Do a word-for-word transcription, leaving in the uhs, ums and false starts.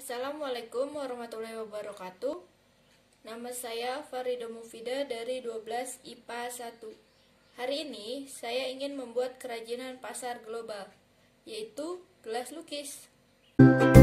Assalamualaikum warahmatullahi wabarakatuh. Nama saya Farida Mufida dari dua belas I P A satu. Hari ini saya ingin membuat kerajinan pasar global, yaitu gelas lukis.